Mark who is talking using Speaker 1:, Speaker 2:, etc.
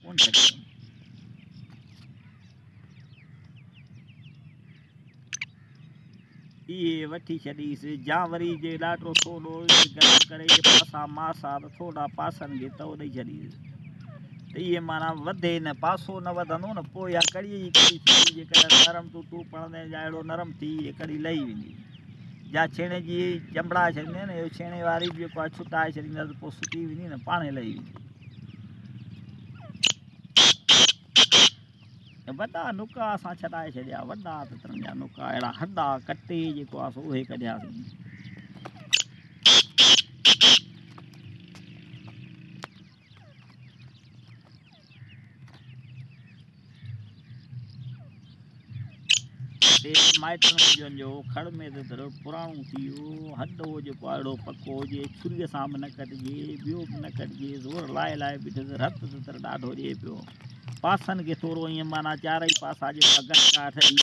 Speaker 1: कोन छॾियो इहे वठी छॾीसि जा वरी जे ॾाढो थोरो गरम करे पासा मासा त थोरा पासनि खे तव ॾेई छॾीसि त इहे माना वधे न पासो न वधंदो न पोइ इहा कढ़ीअ जी कढ़ी थींदी जेकॾहिं नरम तूं पढ़ंदे या अहिड़ो नरम थी इहे कढ़ी लही वेंदी या छेणे जी चंबड़ा छॾींदे न इहो छेणे वारी बि जेको आहे छुटाए छॾींदा त पोइ सुकी वेंदी न पाणे लही वेंदी वॾा नुका असां छॾाए छॾिया वॾा तत्रनि जा नुका अहिड़ा हॾा कटे जेको आहे सो उहे कढियासीं माइटनि जो खड़ में त पुराणो थी वियो हॾो जेको आहे अहिड़ो पको हुजे छुरीअ सां बि न कटिजे ॿियो बि न कटिजे ज़ोर लाहे लाहे बीठसि रत त ॾाढो ॾिए पियो पासनि खे थोरो ईअं माना चारई पासा जेका गटका ठही